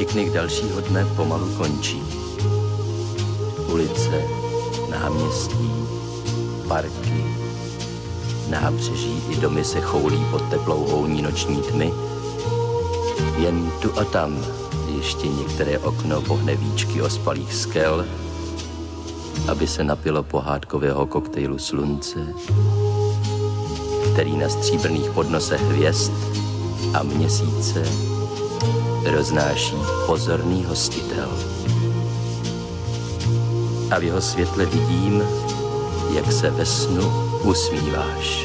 Piknik dalšího dne pomalu končí. Ulice, náměstí, parky, nábřeží i domy se choulí pod teplou houní noční tmy. Jen tu a tam ještě některé okno pohne víčky ospalých skel, aby se napilo pohádkového koktejlu slunce, který na stříbrných podnosech hvězd a měsíce roznáší pozorný hostitel. A v jeho světle vidím, jak se ve snu usmíváš.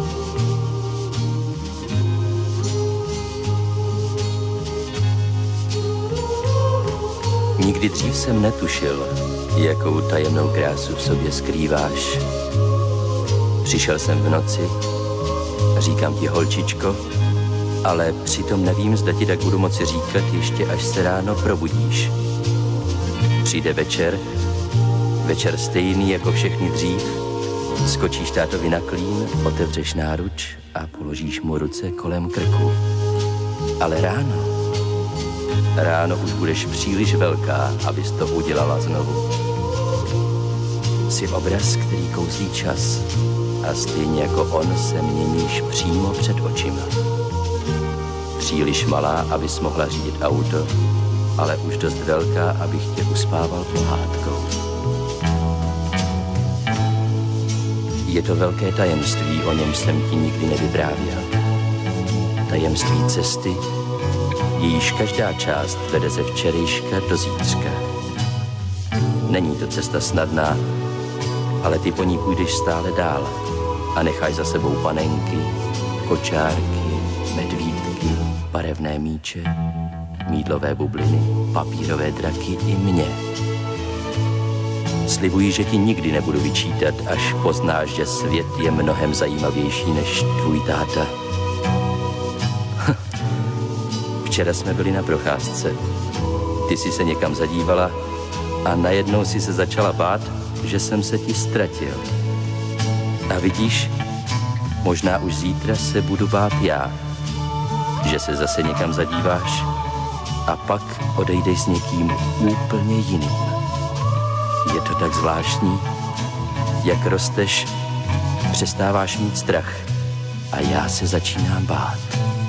Nikdy dřív jsem netušil, jakou tajemnou krásu v sobě skrýváš. Přišel jsem v noci, říkám ti holčičko, ale přitom nevím, zda ti tak budu moci říkat ještě, až se ráno probudíš. Přijde večer stejný jako všechny dřív, skočíš tátovi na klín, otevřeš náruč a položíš mu ruce kolem krku. Ale ráno už budeš příliš velká, abys to udělala znovu. Jsi obraz, který kouzlí čas a stejně jako on se měníš přímo před očima. Příliš malá, abys mohla řídit auto, ale už dost velká, abych tě uspával pohádkou. Je to velké tajemství, o němž jsem ti nikdy nevyprávěl. Tajemství cesty, jejíž každá část vede ze včerejška do zítřka. Není to cesta snadná, ale ty po ní půjdeš stále dál a necháš za sebou panenky, kočárky, medvídky, barevné míče, mýdlové bubliny, papírové draky i mě. Slibuji, že ti nikdy nebudu vyčítat, až poznáš, že svět je mnohem zajímavější než tvůj táta. Včera jsme byli na procházce. Ty jsi se někam zadívala a najednou si se začala bát, že jsem se ti ztratil. A vidíš, možná už zítra se budu bát já, že se zase někam zadíváš a pak odejdeš s někým úplně jiným. Je to tak zvláštní, jak rosteš, přestáváš mít strach a já se začínám bát.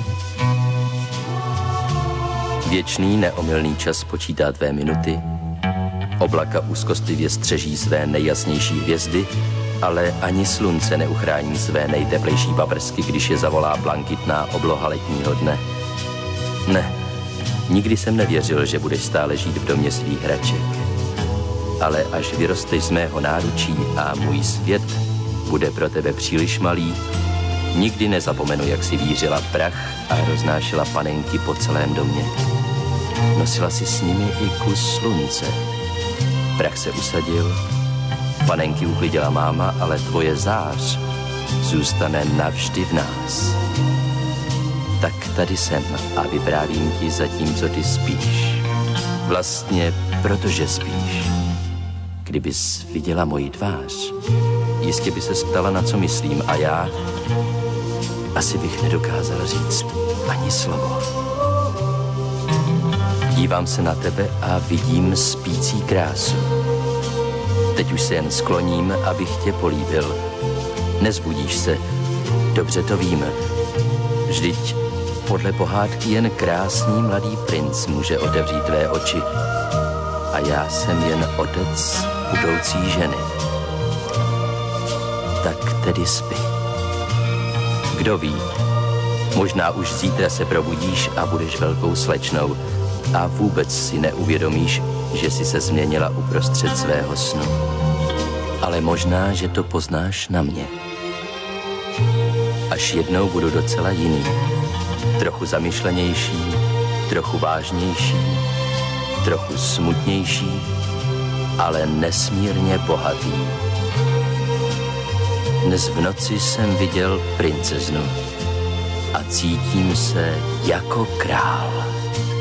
Věčný neomylný čas počítá tvé minuty, oblaka úzkostlivě střeží své nejjasnější hvězdy, ale ani slunce neuchrání své nejteplejší paprsky, když je zavolá blankitná obloha letního dne. Ne, nikdy jsem nevěřil, že budeš stále žít v domě svých hraček. Ale až vyrosteš z mého náručí a můj svět bude pro tebe příliš malý, nikdy nezapomenu, jak si vířila prach a roznášela panenky po celém domě. Nosila si s nimi i kus slunce. Prach se usadil, panenky uklidila máma, ale tvoje zář zůstane navždy v nás. Tak tady jsem a vyprávím ti zatímco ty spíš. Vlastně protože spíš. Kdybys viděla moji tvář, jistě by se ptala, na co myslím, a já asi bych nedokázal říct ani slovo. Dívám se na tebe a vidím spící krásu. Teď už se jen skloním, abych tě políbil. Nezbudíš se, dobře to víme. Vždyť podle pohádky jen krásný mladý princ může otevřít tvé oči. A já jsem jen otec budoucí ženy. Tak tedy spí. Kdo ví, možná už zítra se probudíš a budeš velkou slečnou a vůbec si neuvědomíš, že jsi se změnila uprostřed svého snu. Ale možná, že to poznáš na mě. Až jednou budu docela jiný. Trochu zamyšlenější, trochu vážnější, trochu smutnější, ale nesmírně bohatý. Dnes v noci jsem viděl princeznu a cítím se jako král.